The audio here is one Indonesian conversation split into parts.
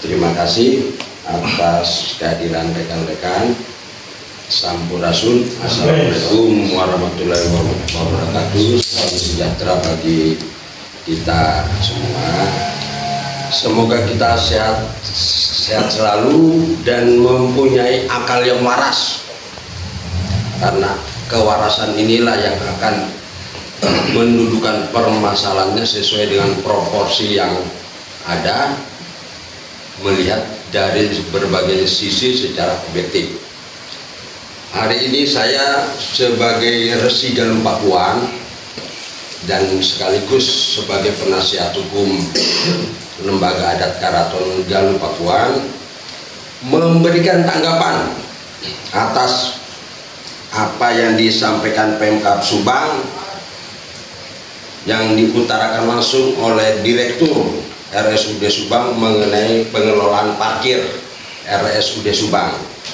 Terima kasih atas kehadiran rekan-rekan. Sampurasun. Assalamualaikum warahmatullahi wabarakatuh. Salam sejahtera bagi kita semua. Semoga kita sehat selalu dan mempunyai akal yang waras, karena kewarasan inilah yang akan mendudukan permasalahannya sesuai dengan proporsi yang ada, melihat dari berbagai sisi secara objektif. Hari ini saya sebagai Resi Galuh Pakuan dan sekaligus sebagai penasihat hukum Lembaga Adat Karaton Galuh Pakuan memberikan tanggapan atas apa yang disampaikan Pemkab Subang yang diutarakan langsung oleh Direktur RSUD Subang mengenai pengelolaan parkir RSUD Subang.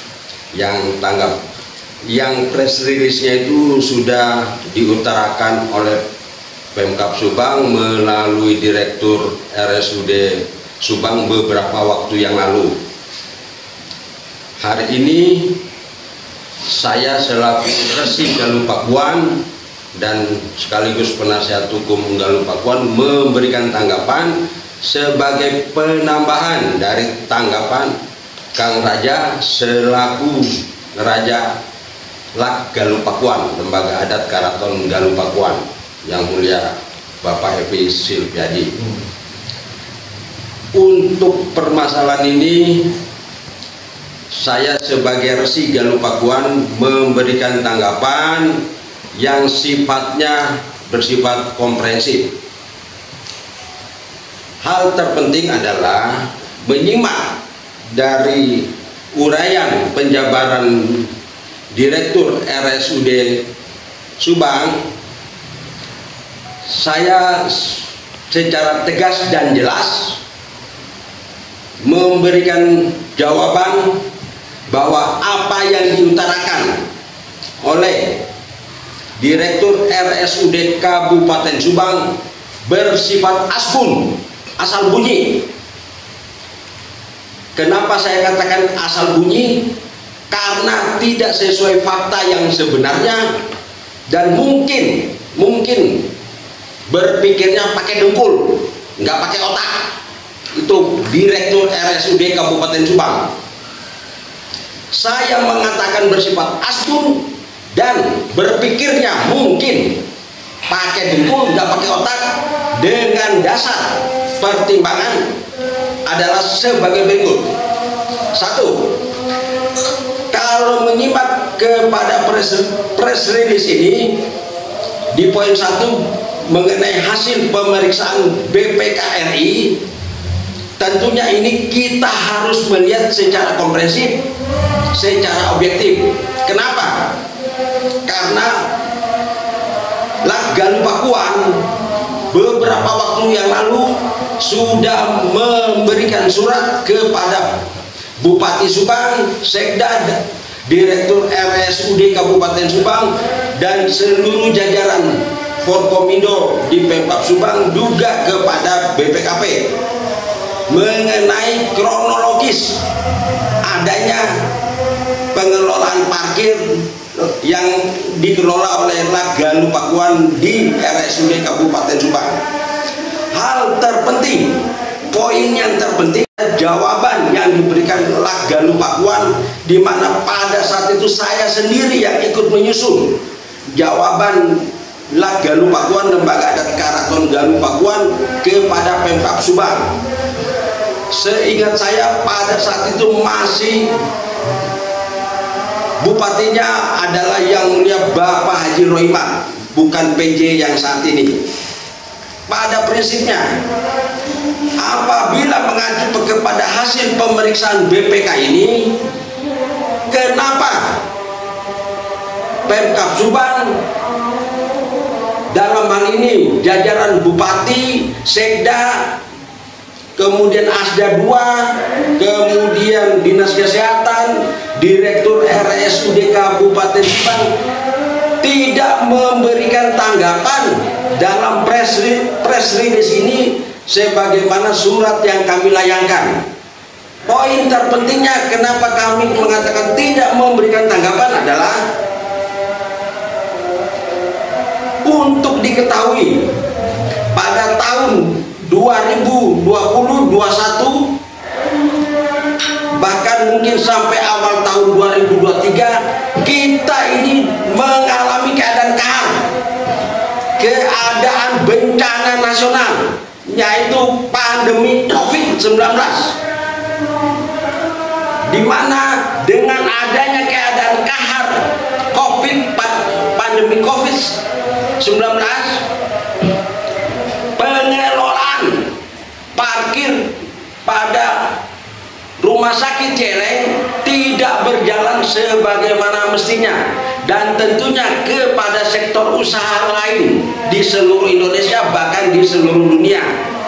Yang press release-nya itu sudah diutarakan oleh Pemkab Subang melalui Direktur RSUD Subang beberapa waktu yang lalu. Hari ini saya selaku Resi Galuh Pakuan dan sekaligus penasihat hukum Galuh Pakuan memberikan tanggapan sebagai penambahan dari tanggapan Kang Raja selaku Raja Lak Galuh Pakuan, Lembaga Adat Karaton Galuh Pakuan, yang mulia Bapak Evi Silviadi. Untuk permasalahan ini saya sebagai Resi Galuh Pakuan memberikan tanggapan yang sifatnya bersifat komprehensif. Hal terpenting adalah menyimak dari uraian penjabaran Direktur RSUD Subang. Saya secara tegas dan jelas memberikan jawaban bahwa apa yang diutarakan oleh Direktur RSUD Kabupaten Subang bersifat asbun, asal bunyi. Kenapa saya katakan asal bunyi? Karena tidak sesuai fakta yang sebenarnya dan mungkin berpikirnya pakai dengkul, nggak pakai otak. Itu Direktur RSUD Kabupaten Subang. Saya mengatakan bersifat asbun dan berpikirnya mungkin pakai dengkul, nggak pakai otak, dengan dasar pertimbangan adalah sebagai berikut. Satu, kalau menyimak kepada press release ini di poin 1 mengenai hasil pemeriksaan BPKRI, tentunya ini kita harus melihat secara komprehensif, secara objektif. Kenapa? Karena Lak Galuh Pakuan beberapa waktu yang lalu sudah memberikan surat kepada Bupati Subang, Sekda, Direktur RSUD Kabupaten Subang, dan seluruh jajaran Forkomindo di Pemkab Subang, juga kepada BPKP mengenai kronologis adanya pengelolaan parkir yang dikelola oleh Lak Galuh Pakuan di RSUD Kabupaten Subang. Hal terpenting, poin yang terpenting, jawaban yang diberikan Lak Galuh Pakuan, di mana pada saat itu saya sendiri yang ikut menyusun jawaban Lak Galuh Pakuan, Lembaga Adat Karaton Galuh Pakuan kepada Pemkab Subang. Seingat saya pada saat itu masih bupatinya adalah yang mulia Bapak Haji Rohimah, bukan PJ yang saat ini. Pada prinsipnya, apabila mengacu kepada hasil pemeriksaan BPK ini, kenapa Pemkab Subang dalam hal ini jajaran Bupati, Sekda, kemudian Asda 2, kemudian Dinas Kesehatan, Direktur RSUD Kabupaten Subang tidak memberikan tanggapan dalam press release ini sebagaimana surat yang kami layangkan. poin terpentingnya kenapa kami mengatakan tidak memberikan tanggapan adalah untuk diketahui pada tahun 2020-21 bahkan mungkin sampai awal tahun 2023 kita ini mengalami keadaan kahar, keadaan bencana nasional, yaitu pandemi COVID-19, di mana dengan adanya keadaan kahar pandemi COVID-19, pengelolaan parkir pada rumah sakit Celeng tidak berjalan sebagaimana mestinya, dan tentunya kepada sektor usaha lain di seluruh Indonesia bahkan di seluruh dunia.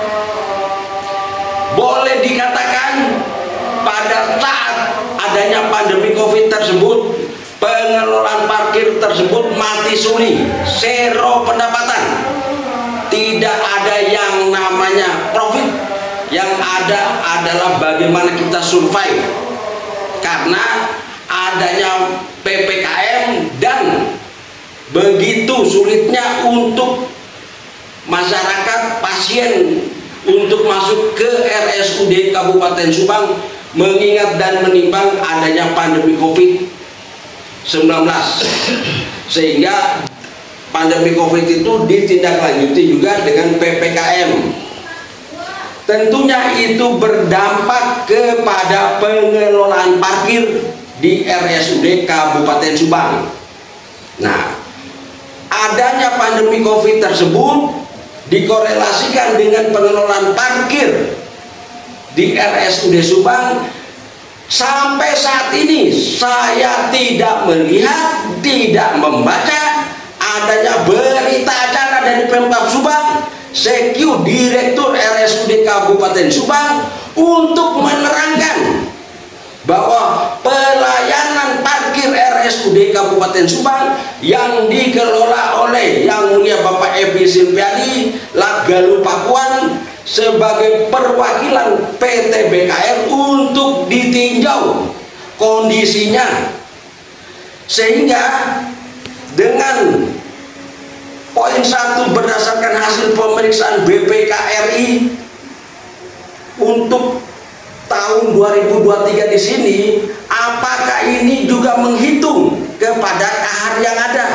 Boleh dikatakan pada saat adanya pandemi COVID tersebut, pengelolaan parkir tersebut mati suri, zero pendapatan, tidak ada yang namanya profit. Yang ada adalah bagaimana kita survive karena adanya PPKM dan begitu sulitnya untuk masyarakat pasien untuk masuk ke RSUD Kabupaten Subang mengingat dan menimbang adanya pandemi COVID-19, sehingga pandemi COVID itu ditindaklanjuti juga dengan PPKM. Tentunya itu berdampak kepada pengelolaan parkir di RSUD Kabupaten Subang. Nah, adanya pandemi COVID tersebut dikorelasikan dengan pengelolaan parkir di RSUD Subang. Sampai saat ini saya tidak melihat, tidak membaca adanya berita acara dari Pemkab Subang CQ Direktur RSUD Kabupaten Subang untuk menerangkan bahwa pelayanan parkir RSUD Kabupaten Subang yang dikelola oleh Yang Mulia Bapak Epi Silpiadi Lagalu Pakuan sebagai perwakilan PT BKR untuk ditinjau kondisinya, sehingga dengan poin 1 berdasarkan hasil pemeriksaan BPKRI untuk tahun 2023 di sini, apakah ini juga menghitung kepada kahar yang ada?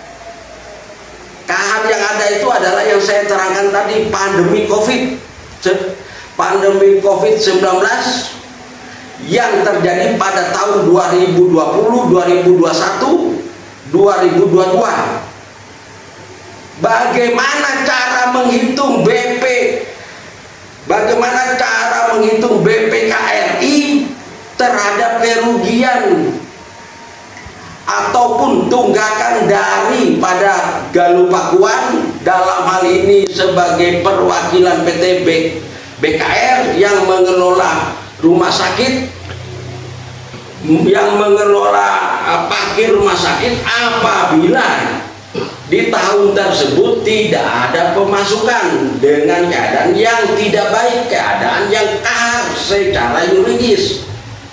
Kahar yang ada itu adalah yang saya terangkan tadi, pandemi COVID-19 yang terjadi pada tahun 2020, 2021, 2022. Bagaimana cara menghitung bagaimana cara menghitung BPKRI terhadap kerugian ataupun tunggakan daripada Galuh Pakuan dalam hal ini sebagai perwakilan PT BKR yang mengelola rumah sakit, yang mengelola parkir rumah sakit, apabila di tahun tersebut tidak ada pemasukan dengan keadaan yang tidak baik, keadaan yang kahar secara yuridis.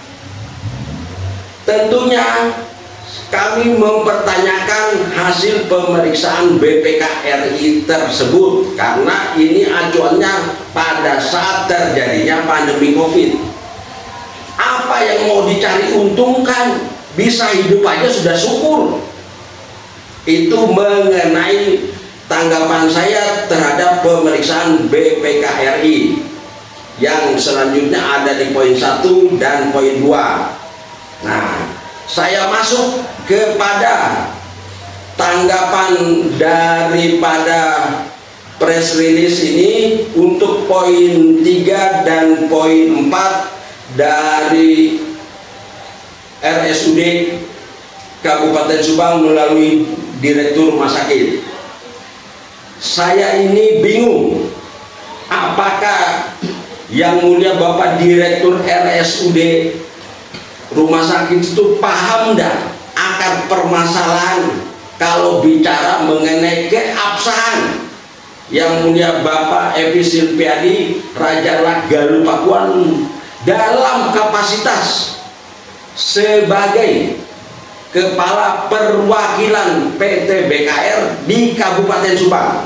Tentunya kami mempertanyakan hasil pemeriksaan BPKRI tersebut karena ini acuannya pada saat terjadinya pandemi COVID. Apa yang mau dicari untungkan? Bisa hidup aja sudah syukur. Itu mengenai tanggapan saya terhadap pemeriksaan BPKRI yang selanjutnya ada di poin 1 dan poin 2. Nah, saya masuk kepada tanggapan daripada press release ini untuk poin 3 dan poin 4 dari RSUD Kabupaten Subang melalui Direktur Rumah Sakit. Saya ini bingung, apakah Yang Mulia Bapak Direktur RSUD Rumah Sakit itu paham dah akar permasalahan kalau bicara mengenai keabsahan Yang Mulia Bapak Epi Silpiadi Raja Lagalu Pakuan dalam kapasitas sebagai Kepala Perwakilan PT BKR di Kabupaten Subang.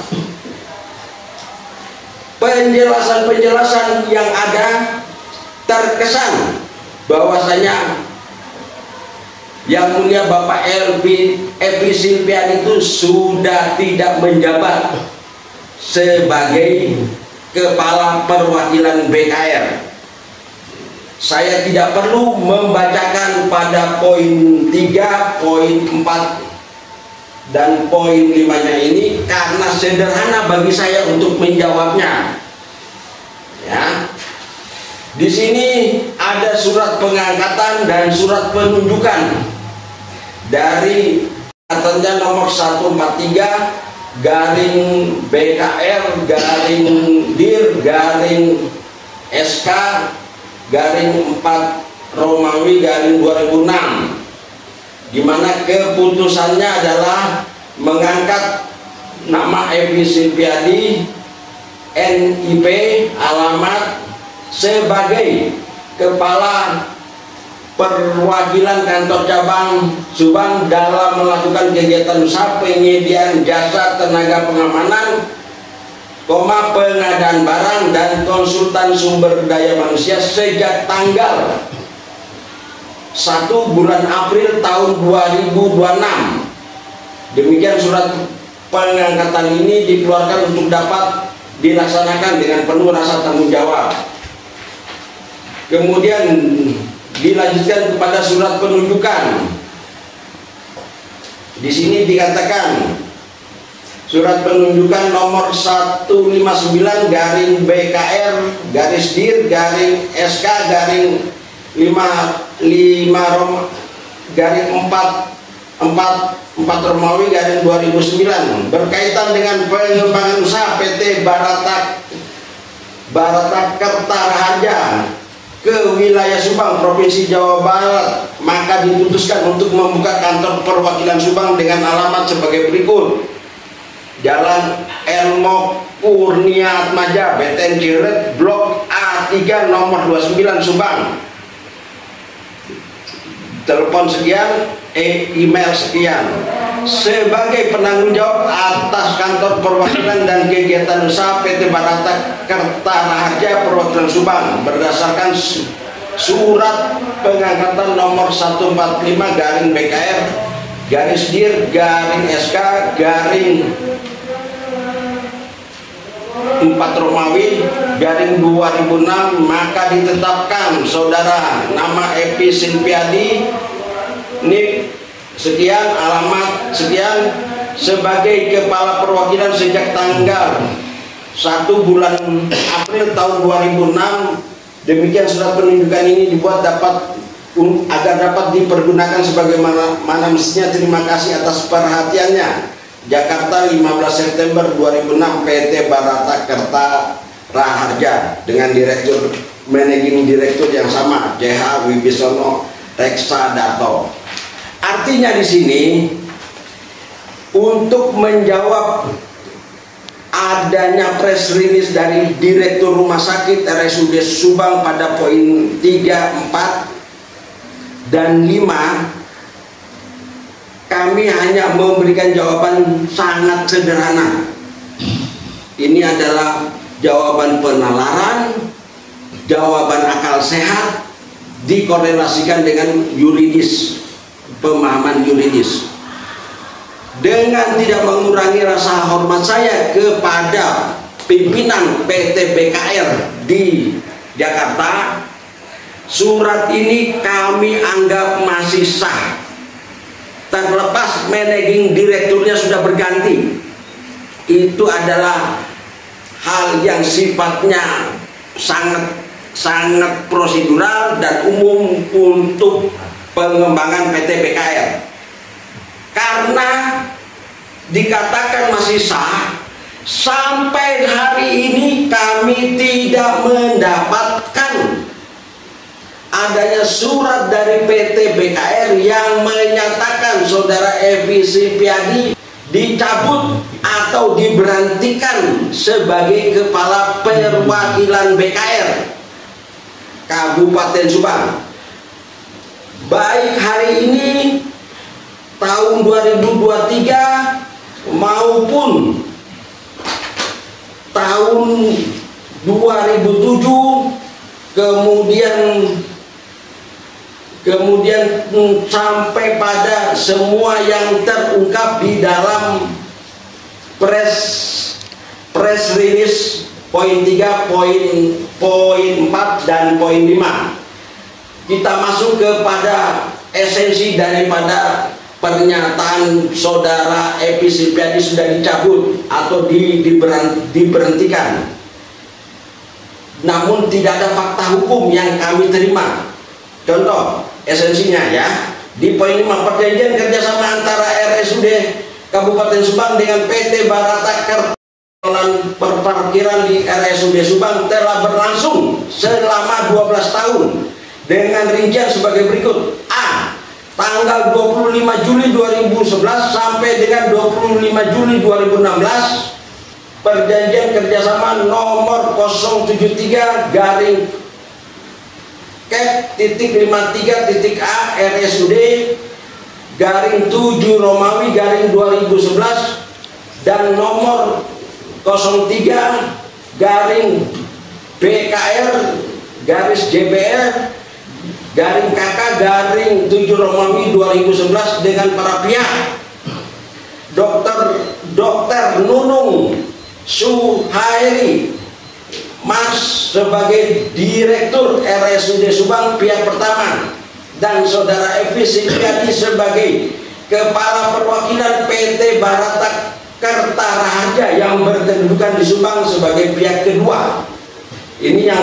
Penjelasan-penjelasan yang ada terkesan bahwasanya Yang Mulia Bapak Evi Silpiadi itu sudah tidak menjabat sebagai Kepala Perwakilan BKR. Saya tidak perlu membacakan pada poin 3, poin 4, dan poin 5-nya ini karena sederhana bagi saya untuk menjawabnya. Ya. Di sini ada surat pengangkatan dan surat penunjukan dari katanya nomor 143 garing BKR garing DIR garing SK garing 4 Romawi garing 2006, di mana keputusannya adalah mengangkat nama Evi Silpiadi NIP alamat sebagai Kepala Perwakilan Kantor Cabang Subang dalam melakukan kegiatan usaha penyediaan jasa tenaga pengamanan, pengadaan barang dan konsultan sumber daya manusia sejak tanggal 1 bulan April tahun 2026. Demikian surat pengangkatan ini dikeluarkan untuk dapat dilaksanakan dengan penuh rasa tanggung jawab. Kemudian dilanjutkan kepada surat penunjukan. Di sini dikatakan surat penunjukan nomor 159 garing BKR garis DIR garing SK garing 5 garing 4 Romawi garing 2009 berkaitan dengan pengembangan usaha PT Barata Kerta Raharja ke wilayah Subang, Provinsi Jawa Barat, maka diputuskan untuk membuka kantor perwakilan Subang dengan alamat sebagai berikut: Jalan Elmo Kurnia Atmaja, BTN Ciret, Blok A3 nomor 29 Subang. Telepon sekian, email sekian. Sebagai penanggung jawab atas kantor perwakilan dan kegiatan usaha PT Barata Kerta Raharja Perwakilan Subang berdasarkan surat pengangkatan nomor 145 garing BKR garis DIR garing SK garing 4 Romawi garing 2006, maka ditetapkan saudara nama Evi Silpiadi NIP sekian, alamat sekian sebagai Kepala Perwakilan sejak tanggal 1 bulan April tahun 2006. Demikian surat penunjukan ini dibuat agar dapat dipergunakan sebagaimana mestinya. Terima kasih atas perhatiannya. Jakarta 15 September 2006, PT Barata Kerta Raharja dengan Direktur Managing Direktur yang sama, JH Wibisono Reksadharto. Artinya di sini untuk menjawab adanya press release dari Direktur Rumah Sakit RSUD Subang pada poin 3, 4, dan 5, kami hanya memberikan jawaban sangat sederhana. Ini adalah jawaban penalaran, jawaban akal sehat dikorelasikan dengan yuridis, pemahaman yuridis. Dengan tidak mengurangi rasa hormat saya kepada pimpinan PT BKR di Jakarta, surat ini kami anggap masih sah. Terlepas managing direkturnya sudah berganti, itu adalah hal yang sifatnya sangat prosedural dan umum untuk pengembangan PT BKR. Karena dikatakan masih sah, sampai hari ini kami tidak mendapatkan adanya surat dari PT BKR yang menyatakan saudara Evi Silpiadi dicabut atau diberhentikan sebagai Kepala Perwakilan BKR. Kabupaten Subang. Baik hari ini tahun 2023 maupun tahun 2007, kemudian sampai pada semua yang terungkap di dalam press release poin 3, poin 4 dan poin 5. Kita masuk kepada esensi daripada pernyataan saudara Epi Silpiadi sudah dicabut atau diberhentikan. Namun tidak ada fakta hukum yang kami terima. Contoh esensinya ya, di poin 5, perjanjian kerjasama antara RSUD Kabupaten Subang dengan PT Barata Perparkiran di RSUD Subang telah berlangsung selama 12 tahun dengan rincian sebagai berikut. A. Tanggal 25 Juli 2011 sampai dengan 25 Juli 2016, perjanjian kerjasama nomor 073 garing /53.A RSUD garing 7 Romawi garing 2011 dan nomor 03 garing BKR garis JBR garing KK garing 7 Romawi 2011 dengan para pihak Dr. Nunung Suhairi Mas sebagai Direktur RSUD Subang pihak pertama, dan saudara Epi Silpiadi sebagai Kepala Perwakilan PT Barata Kertaraharja yang berkedudukan di Subang sebagai pihak kedua. Ini yang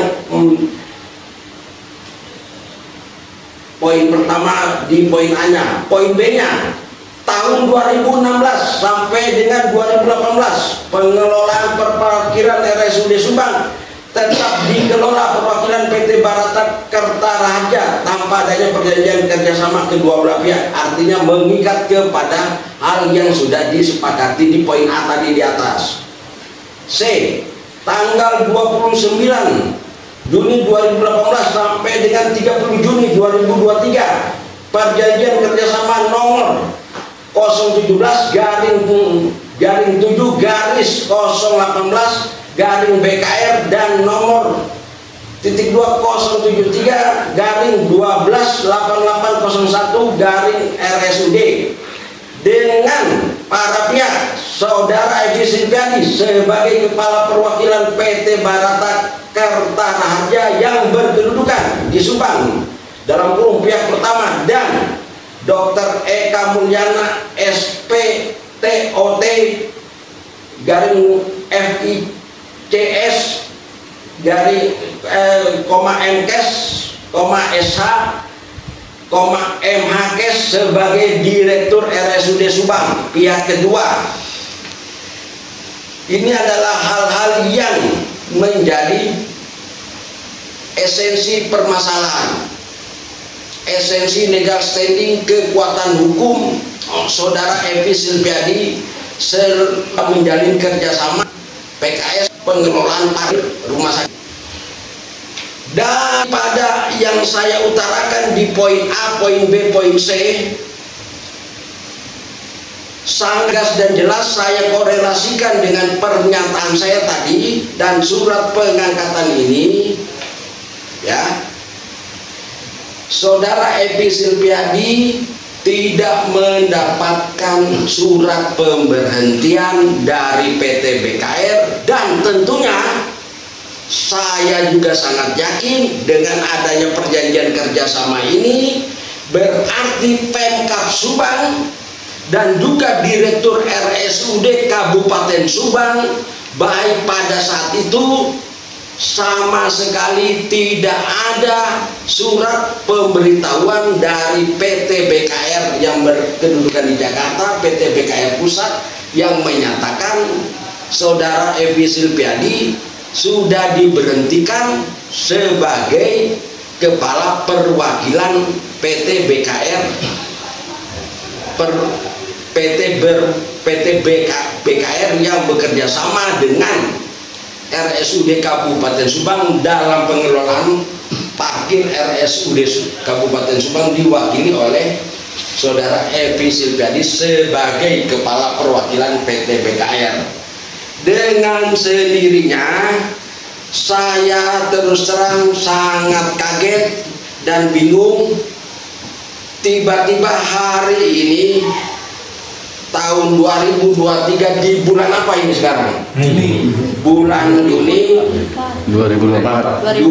poin pertama di poin A-nya. Poin B-nya, tahun 2016 sampai dengan 2018 pengelolaan perparkiran RSUD Subang tetap dikelola perwakilan PT Barata Kertaraharja tanpa adanya perjanjian kerjasama kedua belah pihak. Artinya mengikat kepada hal yang sudah disepakati di poin A tadi di atas. C. Tanggal 29 Juni 2018 sampai dengan 30 Juni 2023, perjanjian kerjasama nomor 017 garing 7 garis 018 garing BKR dan nomor /2073 garing 128801 garing RSUD dengan para pihak saudara Epi Silpiadi sebagai Kepala Perwakilan PT Barata Kertaraharja yang berkedudukan di Subang dalam kurung pihak pertama, dan Dr. Eka Mulyana SPTOT garing FICS garing MKes, SH, MHkes sebagai Direktur RSUD Subang pihak kedua. Ini adalah hal-hal yang menjadi esensi permasalahan, esensi legal standing, kekuatan hukum saudara Epi Silpiadi menjalin kerjasama PKS pengelolaan rumah sakit. Daripada yang saya utarakan di poin A, poin B, poin C, sangat dan jelas saya korelasikan dengan pernyataan saya tadi dan surat pengangkatan ini, ya. Saudara Epi Silpiadi tidak mendapatkan surat pemberhentian dari PT BKR, dan tentunya saya juga sangat yakin dengan adanya perjanjian kerjasama ini berarti Pemkab Subang dan juga Direktur RSUD Kabupaten Subang baik pada saat itu sama sekali tidak ada surat pemberitahuan dari PT BKR yang berkedudukan di Jakarta, PT BKR Pusat, yang menyatakan saudara Epi Silpiadi sudah diberhentikan sebagai Kepala Perwakilan PT BKR BKR yang bekerja sama dengan RSUD Kabupaten Subang dalam pengelolaan parkir RSUD Kabupaten Subang diwakili oleh Saudara Evi Silviadi sebagai Kepala Perwakilan PT BKR. Dengan sendirinya saya terus terang sangat kaget dan bingung. Tiba-tiba hari ini tahun 2023 di bulan apa ini sekarang? Bulan Juni 2024.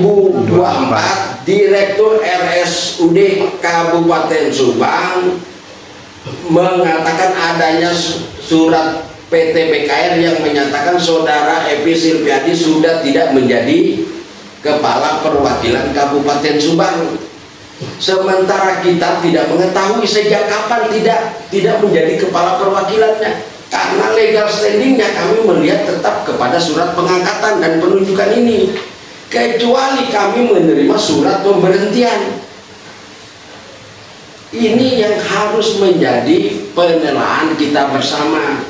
Direktur RSUD Kabupaten Subang mengatakan adanya surat PT BKR yang menyatakan Saudara Evi Silviadi sudah tidak menjadi Kepala Perwakilan Kabupaten Subang. Sementara kita tidak mengetahui sejak kapan tidak menjadi kepala perwakilannya, karena legal standingnya kami melihat tetap kepada surat pengangkatan dan penunjukan ini, kecuali kami menerima surat pemberhentian. Ini yang harus menjadi penilaian kita bersama.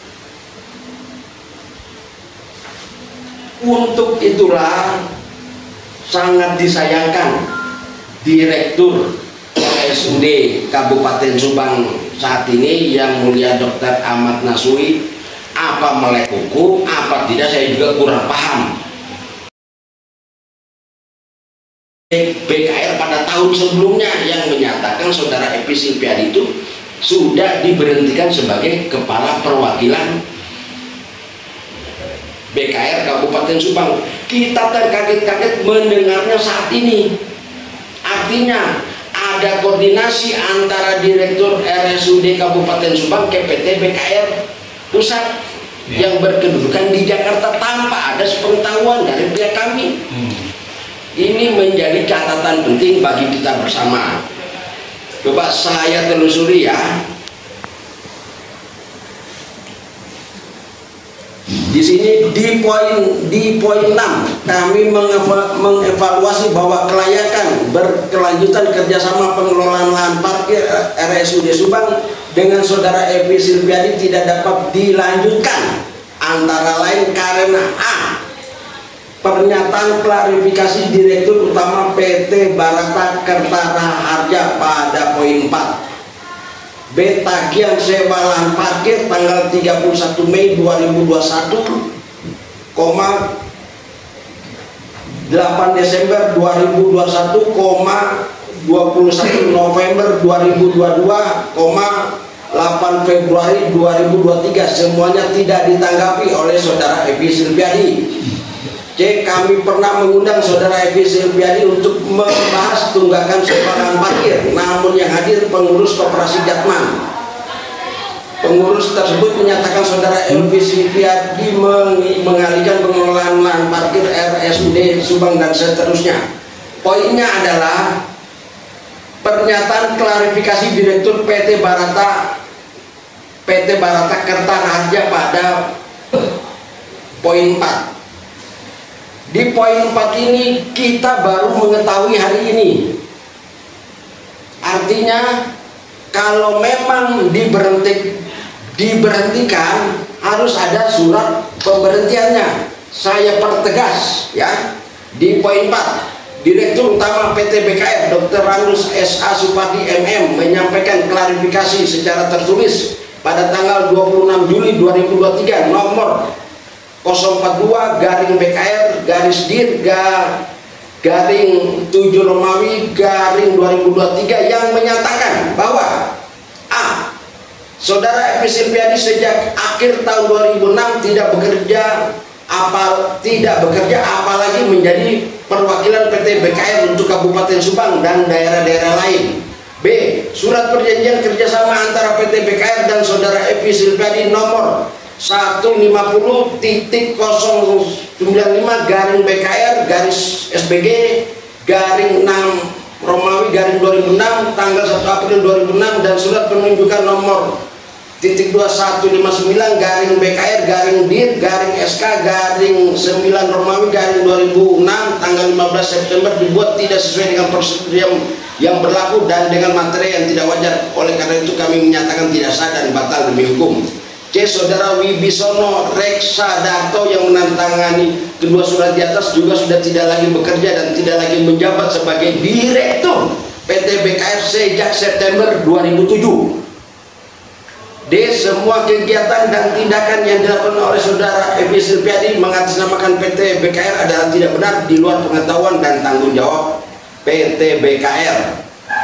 Untuk itulah sangat disayangkan Direktur RSUD Kabupaten Subang saat ini yang mulia Dr. Ahmad Nasui, apa melek hukum, apa tidak saya juga kurang paham. BKR pada tahun sebelumnya yang menyatakan Saudara Evi Silviadi itu sudah diberhentikan sebagai Kepala Perwakilan BKR Kabupaten Subang. Kita terkaget-kaget mendengarnya saat ini. Artinya ada koordinasi antara Direktur RSUD Kabupaten Subang ke PT BKR Pusat yang berkedudukan di Jakarta tanpa ada sepengetahuan dari pihak kami. Ini menjadi catatan penting bagi kita bersama. Coba saya telusuri ya. Di sini di poin 6 kami mengevaluasi bahwa kelayakan berkelanjutan kerjasama pengelolaan lahan parkir RSUD Subang dengan Saudara Evi Silviadi tidak dapat dilanjutkan, antara lain karena A. Pernyataan klarifikasi Direktur Utama PT Barata Kertara Harja pada poin 4. B. Tagihan sewa lahan parkir tanggal 31 Mei 2021, 8 Desember 2021, 21 November 2022, 8 Februari 2023 semuanya tidak ditanggapi oleh Saudara Evi Silviadi. C. Kami pernah mengundang Saudara Evi Silviadi untuk membahas tunggakan sewa lahan parkir, namun yang hadir pengurus Koperasi Jatman. Pengurus tersebut menyatakan Saudara Evi Silviadi mengalihkan pengelolaan lahan parkir RSUD Subang dan seterusnya. Poinnya adalah pernyataan klarifikasi Direktur PT Barata Kertara Harja pada poin 4. Di poin 4 ini kita baru mengetahui hari ini. Artinya kalau memang diberhentikan harus ada surat pemberhentiannya. Saya pertegas ya. Di poin 4, Direktur Utama PT BKR Dr. Ranus S.A. Supardi MM menyampaikan klarifikasi secara tertulis pada tanggal 26 Juli 2023 nomor 042 garing BKR garis dir garing 7 Romawi garing 2023 yang menyatakan bahwa A. Saudara Evi Silviadi sejak akhir tahun 2006 tidak bekerja apalagi menjadi perwakilan PT BKR untuk Kabupaten Subang dan daerah-daerah lain. B. Surat perjanjian kerjasama antara PT BKR dan Saudara Evi Silviadi nomor 150.095 garing BKR garis SBG garing 6 Romawi garing 2006 tanggal 1 April 2006 dan surat penunjukan nomor 2159 garing BKR garing DIR garing SK garing 9 Romawi garing 2006 tanggal 15 September dibuat tidak sesuai dengan prosedur yang berlaku dan dengan materi yang tidak wajar. Oleh karena itu kami menyatakan tidak sah dan batal demi hukum. C. Saudara Wibisono Reksadarto yang menandatangani kedua surat di atas juga sudah tidak lagi bekerja dan tidak lagi menjabat sebagai Direktur PT BKR sejak September 2007. D. Semua kegiatan dan tindakan yang dilakukan oleh Saudara Epi Silpiadi mengatasnamakan PT BKR adalah tidak benar di luar pengetahuan dan tanggung jawab PT BKR.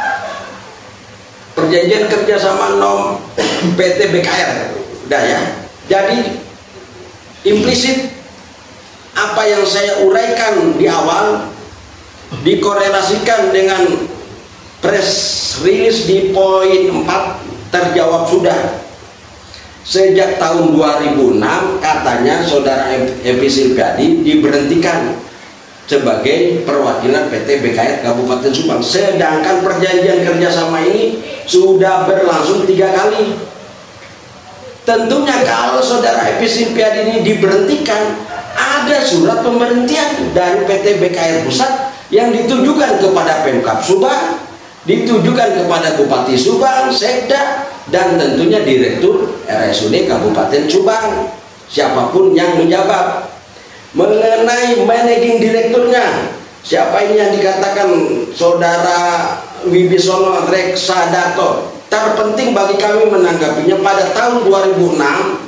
Perjanjian kerjasama nom PT BKR, udah ya. Jadi implisit apa yang saya uraikan di awal dikorelasikan dengan press release di poin 4 terjawab sudah. Sejak tahun 2006 katanya Saudara Epi Silpiadi diberhentikan sebagai perwakilan PT BKR Kabupaten Subang, sedangkan perjanjian kerjasama ini sudah berlangsung 3 kali. Tentunya kalau Saudara Epi Silpiadi ini diberhentikan, ada surat pemberhentian dari PT BKR Pusat yang ditujukan kepada Pemkab Subang, ditujukan kepada Bupati Subang, Sekda, dan tentunya Direktur RSUD Kabupaten Subang, siapapun yang menjabat. Mengenai managing direkturnya, siapa ini yang dikatakan Saudara Wibisono Reksadarto, terpenting bagi kami menanggapinya pada tahun 2006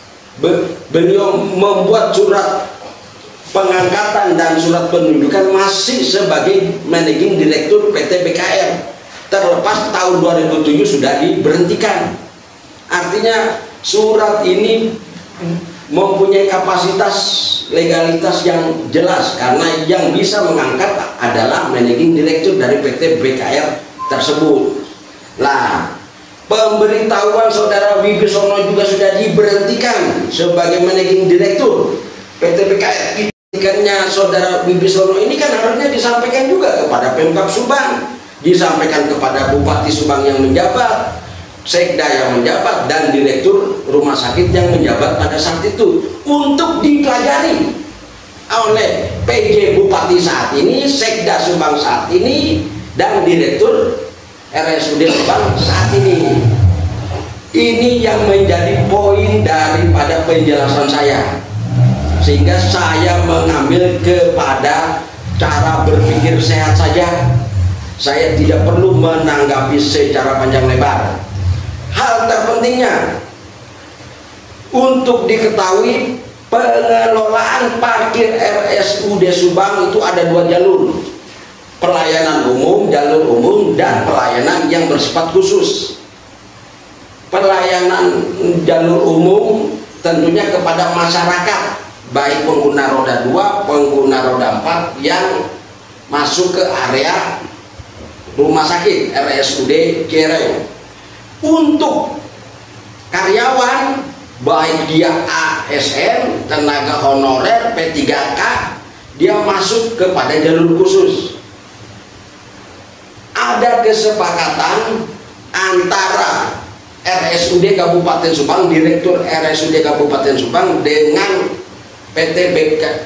beliau membuat surat pengangkatan dan surat penunjukan masih sebagai managing direktur PT BKR, terlepas tahun 2007 sudah diberhentikan. Artinya surat ini mempunyai kapasitas legalitas yang jelas karena yang bisa mengangkat adalah managing direktur dari PT BKR tersebut. Nah, pemberitahuan Saudara Wibisono juga sudah diberhentikan sebagai managing direktur PT BKR. Ikannya Saudara Wibisono ini kan harusnya disampaikan juga kepada Pemkab Subang, disampaikan kepada Bupati Subang yang menjabat, Sekda yang menjabat, dan Direktur Rumah Sakit yang menjabat pada saat itu, untuk dipelajari oleh PJ Bupati saat ini, Sekda Subang saat ini, dan Direktur RSUD Subang saat ini. Ini yang menjadi poin daripada penjelasan saya, sehingga saya mengambil kepada cara berpikir sehat saja. Saya tidak perlu menanggapi secara panjang lebar. Hal terpentingnya untuk diketahui, pengelolaan parkir RSUD Subang itu ada 2 jalur, pelayanan umum, jalur umum, dan pelayanan yang bersifat khusus. Pelayanan jalur umum tentunya kepada masyarakat, baik pengguna roda 2, pengguna roda 4 yang masuk ke area rumah sakit RSUD Cireng. Untuk karyawan, baik dia ASN, tenaga honorer, P3K, dia masuk kepada jalur khusus. Ada kesepakatan antara RSUD Kabupaten Subang, Direktur RSUD Kabupaten Subang dengan PT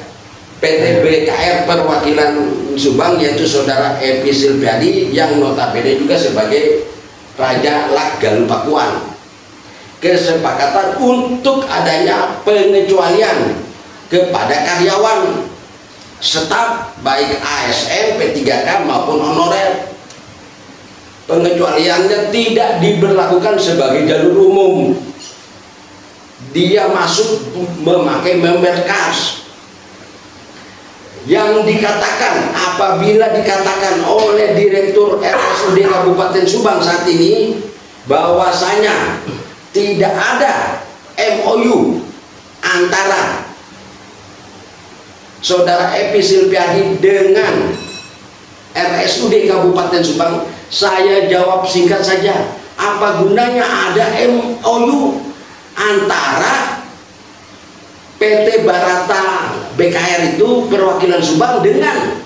BKR perwakilan Subang, yaitu Saudara Epi Silpiadi yang notabene juga sebagai Raja Lak Galupakuan. Kesepakatan untuk adanya pengecualian kepada karyawan staf baik ASN, P3K maupun honorer. Pengecualiannya tidak diberlakukan sebagai jalur umum. Dia masuk memakai member card. Yang dikatakan, apabila dikatakan oleh Direktur RSUD Kabupaten Subang saat ini bahwasanya tidak ada MOU antara Saudara Epi Silpiadi dengan RSUD Kabupaten Subang, saya jawab singkat saja, apa gunanya ada MOU antara PT Barata BKR itu perwakilan Subang dengan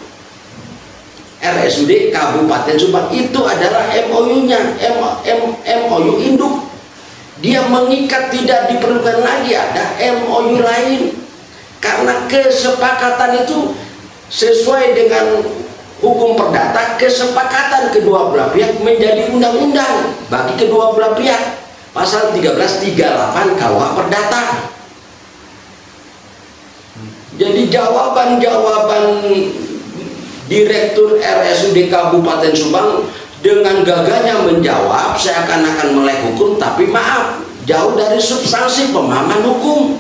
RSUD Kabupaten Subang? Itu adalah MOU-nya, MOU induk. Dia mengikat, tidak diperlukan lagi ada MOU lain, karena kesepakatan itu sesuai dengan hukum perdata. Kesepakatan kedua belah pihak menjadi undang-undang bagi kedua belah pihak. pasal 1338 KUH Perdata. Jadi jawaban-jawaban Direktur RSUD Kabupaten Subang dengan gagahnya menjawab seakan-akan melek hukum, tapi maaf, jauh dari substansi pemahaman hukum.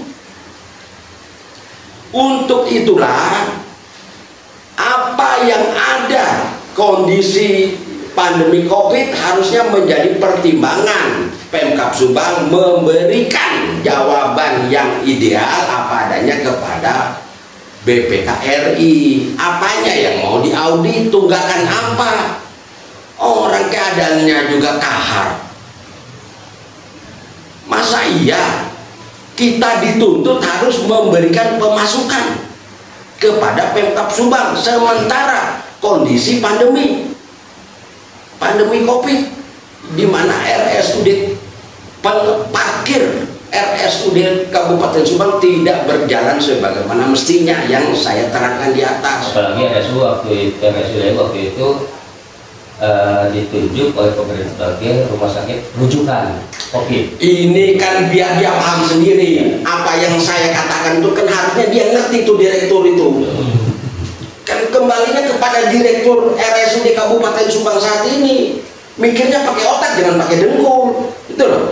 Untuk itulah apa yang ada kondisi pandemi COVID harusnya menjadi pertimbangan Pemkab Subang memberikan jawaban yang ideal apa adanya kepada BPK RI. Apanya yang mau diaudit, tunggakan apa? Orang keadaannya juga kahar. Masa iya kita dituntut harus memberikan pemasukan kepada Pemkab Subang sementara kondisi pandemi COVID, di mana RSUD parkir RSUD Kabupaten Subang tidak berjalan sebagaimana mestinya yang saya terangkan di atas. Apalagi RSUD waktu itu ditunjuk oleh pemerintah sebagai rumah sakit rujukan COVID. Ini kan biar dia paham sendiri. Apa yang saya katakan itu kan harusnya dia ngerti tuh direktur itu. Kan kembalinya kepada direktur RSUD Kabupaten Subang saat ini. Mikirnya pakai otak, jangan pakai dengkul. Itu loh.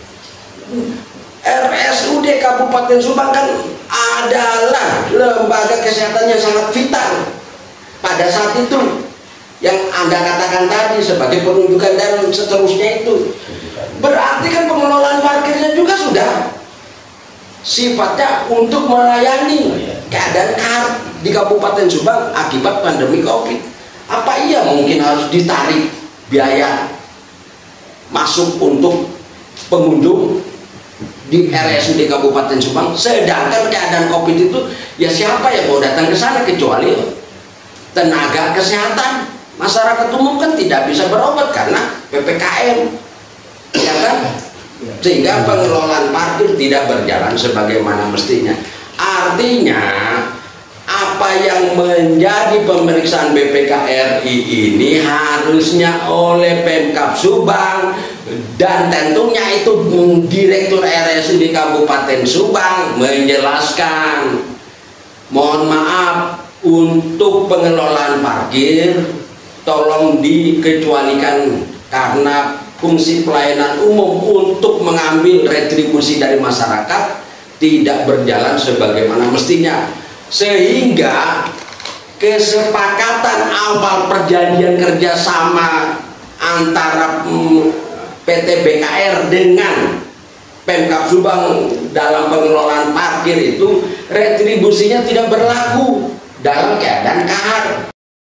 RSUD Kabupaten Subang kan adalah lembaga kesehatan yang sangat vital pada saat itu, yang Anda katakan tadi sebagai penunjukan dan seterusnya itu. Berarti kan pengelolaan parkirnya juga sudah sifatnya untuk melayani keadaan kahar di Kabupaten Subang akibat pandemi COVID. Apa iya mungkin harus ditarik biaya masuk untuk pengunjung di RSUD Kabupaten Subang, sedangkan keadaan COVID itu ya siapa yang mau datang ke sana kecuali tenaga kesehatan. Masyarakat umum kan tidak bisa berobat karena PPKM, ya kan? Sehingga pengelolaan parkir tidak berjalan sebagaimana mestinya. Artinya apa yang menjadi pemeriksaan BPK RI ini harusnya oleh Pemkab Subang, dan tentunya itu Direktur RSUD Kabupaten Subang menjelaskan, mohon maaf untuk pengelolaan parkir tolong dikecualikan karena fungsi pelayanan umum untuk mengambil retribusi dari masyarakat tidak berjalan sebagaimana mestinya, sehingga kesepakatan awal perjanjian kerjasama antara PT BKR dengan Pemkab Subang dalam pengelolaan parkir itu retribusinya tidak berlaku dalam keadaan kahar.